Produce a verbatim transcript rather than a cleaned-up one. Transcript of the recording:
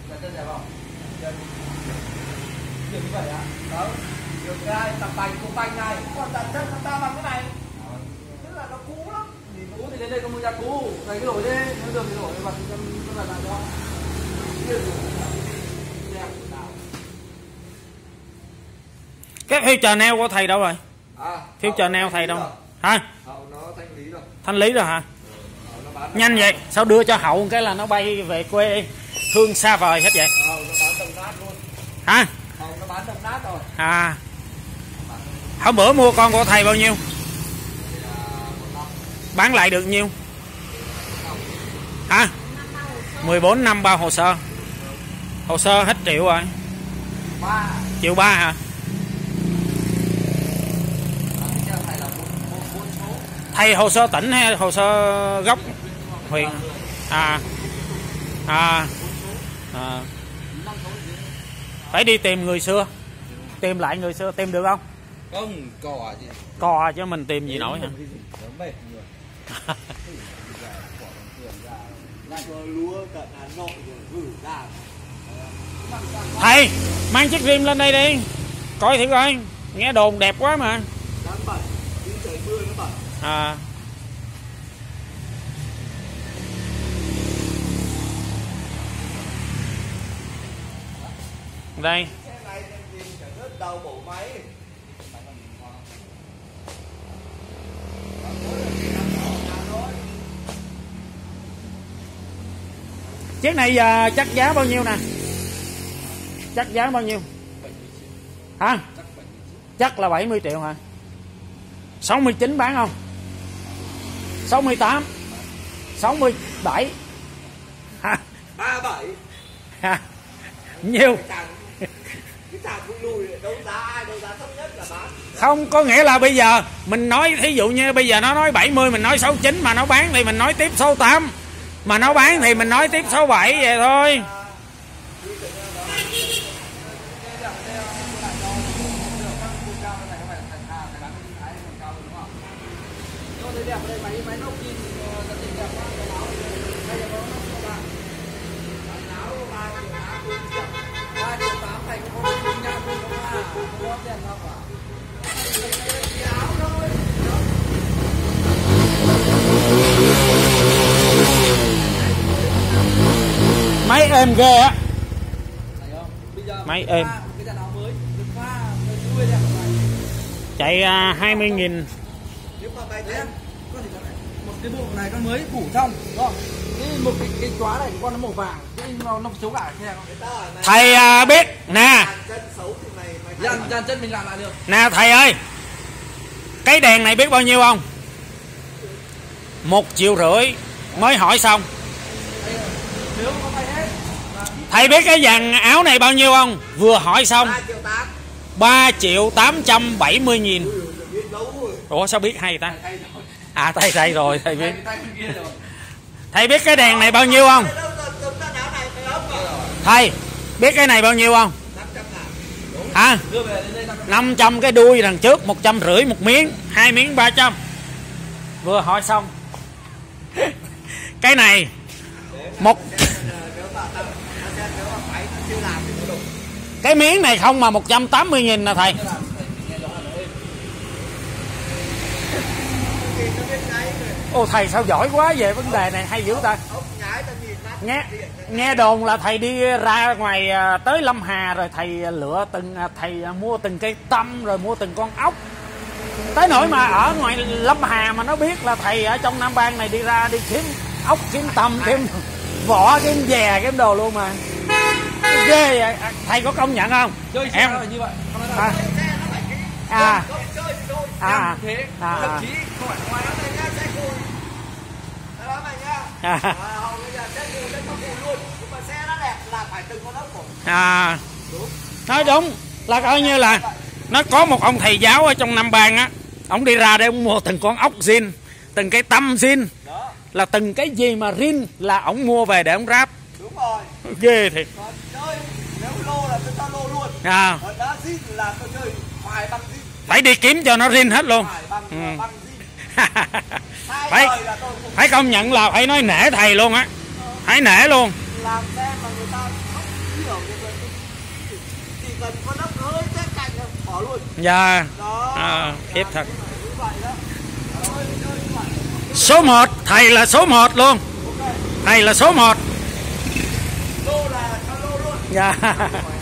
Chân đẹp không? Chân kiểu như vậy ạ. Đó. Được cái tập bành cũng bành này, còn đặt chân chúng ta bằng cái này. Tức là nó cũ lắm. Thì cũ thì đến đây có một nhà cũ, cái đổi đi, nó được cái đổi vào trong cái này lại đó. Cái phiếu chờ neo của thầy đâu rồi? À, phiếu chờ neo thầy đâu? Hả? Hậu nó thanh lý rồi. Thanh lý rồi hả? Ừ, nhanh vậy, sao đưa cho Hậu cái là nó bay về quê hương xa vời hết vậy? Hậu nó bán đồng nát luôn. Hả? Hậu nó bán đồng nát rồi. À. Hôm bữa mua con của thầy bao nhiêu? Bán lại được nhiêu? Hả? mười bốn năm bao hồ sơ. Hồ sơ hết triệu rồi. Triệu ba hả? Thầy hồ sơ tỉnh hay hồ sơ gốc huyện? À. À. À. Phải đi tìm người xưa. Tìm lại người xưa tìm được không? Không, cò chứ. Cò chứ mình tìm gì nổi hả? Thầy mang chiếc rim lên đây đi coi thử coi, nghe đồn đẹp quá mà. À. Đây chiếc này giờ chắc giá bao nhiêu nè? Chắc giá bao nhiêu? Hả? Chắc là bảy mươi triệu hả? sáu mươi chín bán không? sáu mươi tám, sáu mươi bảy hả? ba mươi bảy hả? Nhiêu? Không có nghĩa là bây giờ mình nói thí dụ như bây giờ nó nói bảy mươi mình nói sáu mươi chín, mà nó bán thì mình nói tiếp sáu mươi tám, mà nó bán thì mình nói tiếp sáu mươi bảy vậy thôi. Máy êm ghê á. Máy êm. Chạy hai mươi nghìn. Một cái bộ này con mới phủ trong, đúng không? Cái một cái cái chóa này con nó màu vàng, cái nó nó xấu cả xe. Thầy à, biết nè. Dàn dàn chân mình làm lại được. Nè thầy ơi. Cái đèn này biết bao nhiêu không? Một triệu rưỡi mới hỏi xong. Thầy biết cái dàn áo này bao nhiêu không? Vừa hỏi xong. ba triệu tám trăm bảy mươi nghìn. Ủa sao biết hay ta? À thầy thầy rồi, thầy biết. Thầy biết cái đèn này bao nhiêu không? Thầy biết cái này bao nhiêu không? Hả? năm trăm cái đuôi đằng trước, một trăm rưỡi một miếng, hai miếng ba trăm. Vừa hỏi xong. Cái này một cái miếng này không mà một trăm tám mươi nghìn nè thầy. Ô thầy sao giỏi quá về vấn đề này, hay dữ ta. Nghe nghe đồn là thầy đi ra ngoài tới Lâm Hà rồi thầy lựa từng thầy mua từng cây tăm rồi mua từng con ốc. Tới nỗi mà ở ngoài Lâm Hà mà nó biết là thầy ở trong Nam Bang này đi ra đi kiếm ốc, kiếm tăm, kiếm vỏ, kiếm dè, kiếm đồ luôn mà. Ghê vậy. Thầy có công nhận không? Chơi em như vậy. À. À. À. À. Thậm chí không phải ngoài đó này nhá, xe cùi. Đó mày nhá. À. Hầu bây giờ xe cùi lên con cùi luôn. Nhưng mà xe nó đẹp là phải từng con ốc của. À. Nói đúng là coi như là nó có một ông thầy giáo ở trong Nam Bang á, ông đi ra để ông mua từng con ốc zin, từng cái tăm zin, là từng cái gì mà rin là ông mua về để ông ráp. Đúng rồi. Ghê thiệt. Còn chơi nếu lô là tôi cho lô luôn. À. Còn đá zin là tôi chơi phải bằng zin. Phải đi kiếm cho nó rin hết luôn. Phải bằng, ừ. bằng zin. phải phải công nhận là phải nói nể thầy luôn á. Phải nể luôn. Làm xe mà người ta hiểu chỉ cần có nắp hơi tét cạnh là bỏ luôn. Dạ. Đó. À, khiếp thật. Như vậy đó. Số một, thầy là số một luôn. Thầy là số một. Lô là cho lô luôn. Dạ.